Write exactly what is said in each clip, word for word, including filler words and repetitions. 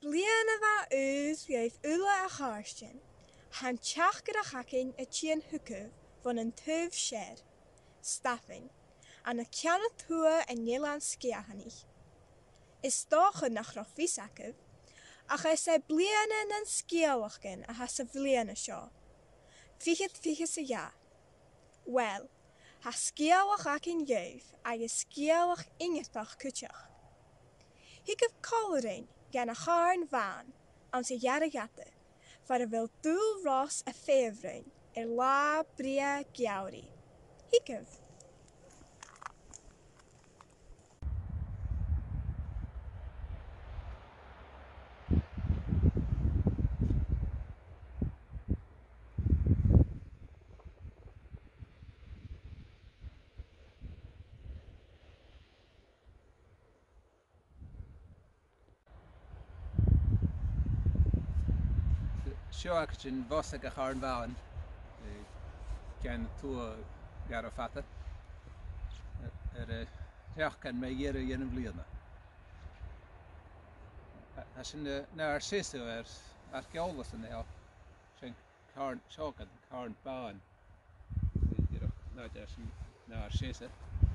bliana bha ús leif ula a charstin. Han teach gyda chacin y tîn hwcw von yn tyf sher, staffin, an y cian y tŵa yn nielan sgiahanich. Is doch yn nach roffis acaf, ach is e bliana yn sgiawachgen a has y bliana sio. Fichyd fichys y ja. Wel, ha sgiawach ac yn ieuf ag y sgiawach ingethach cwtiach. Higaf colerain gan a charn van an sy jare gatte, var er wil doel ros a fevrein er la bria giauri. Higaf. Sjoak in vosse ga gaan bouwen. Ken toe jaren vatten. Er ja kan mij hier in een vliegen. Als je naar Sisu er archeologen in heel zijn gaan sjoken gaan bouwen. Hier naar daar naar Sisu.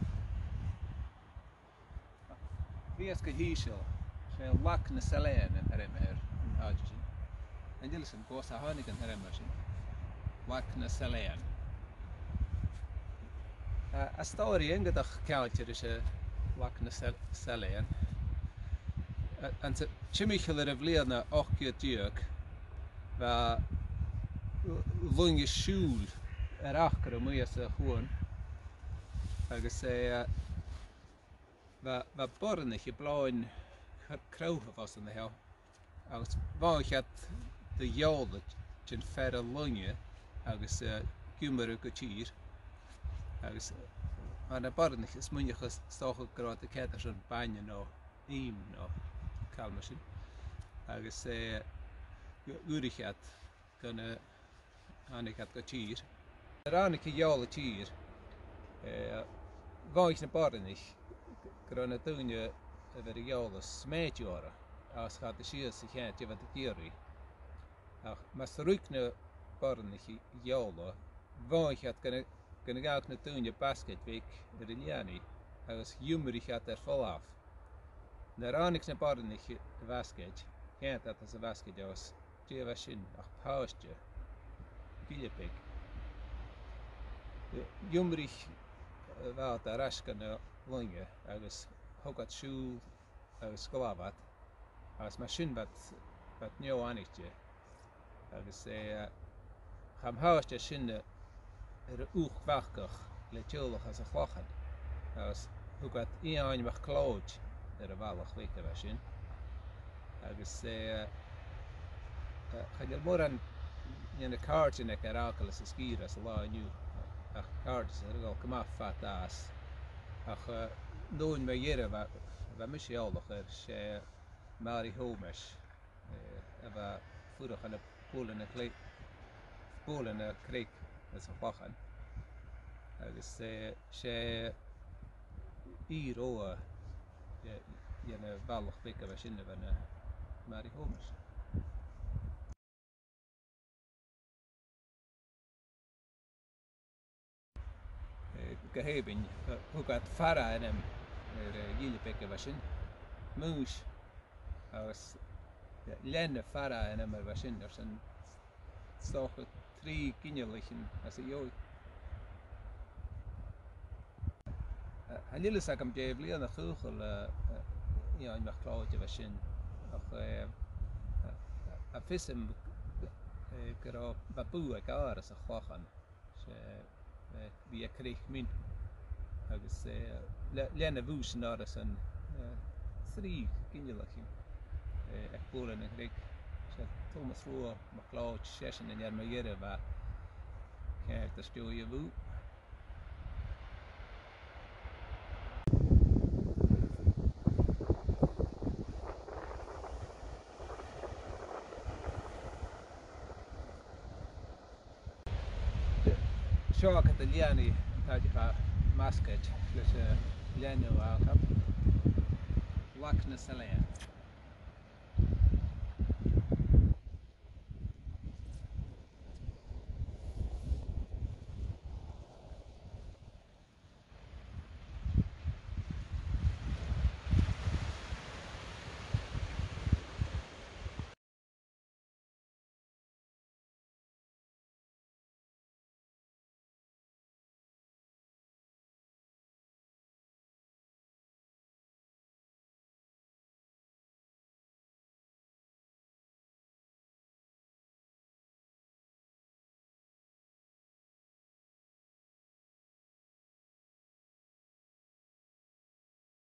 Wie is gehiesel? Zijn lak na selen en er meer in huis. En jullie zijn koos aan ik een hermachine. Wat na selen. A story en gedag kaartje is wat na selen. En ze chimichele revleerne ochje duik. Waar lunge schul erachter moet je ze gewoon. Ik zei waar waar borne je blauwen krauwen was in de hel. Als waar ik het de jolde ten verre lunge, agus cumero cochier, agus aan de barn is moet je gestoken grote ketter zo'n banje no, eem no, kalmachine, agus urichat kunnen aan ik het cochier. Er aan ik jolde chier, waar ik naar barn is, grone toen je over de jolde smeetjaren, als gaat de schier zich heen, je wat de kierie. Maar terug naar Barnich Jola, waar ik had kunnen kunnen gaan naar toen je basketweek de Liliani, als humor gaat er vol af. Naar aan ik naar Barnich basket, kent dat als een basket was, je was in ach paustje, Filipik. Humor wel daar rasken naar lange, als hokat school, als klavat, als machine wat wat nieuw aanitje. Agus é cham háiste sinne ar uch bhachach le teolach as a chhlachan. Agus thugad íonaimach clóid ar a bhealach bhíte bheith sin. Agus é chaidir mór an na cáirtin ag ar ácail is a scír as a lá aniu ach cáirtis ar gáil cumá fat as. Ach nóin me dhéire bheith misiolach ar sé Mary Homesh a bheith fuadach an Polen en kleed, Polen en kreeg, dat is een wagen. Dus ze hier ook je je een ballig pikken we zien van Mary Homesh. Ik heb in hoe gaat Farah en hem er jullie pikken we zien. Moes als Lenne Farah en hem er was in, er zijn toch drie kinderen als een jood. En jullie zeggen dat je vliegen naar Google, ja, in mijn cloudje was in. En vissen, ik er op baboe, ik had er zo gewoon. Wie ik kreeg min. Dus Lenne woes naar er zijn drie kinderen. Ik Polen en Griek, Thomas Roa, McLeod, Session en Jarmagere, waar kijk, daar stel je woe. Sjoak het Liani, dat je gaat masket, dus Liani wou hebben. Lakne Salem.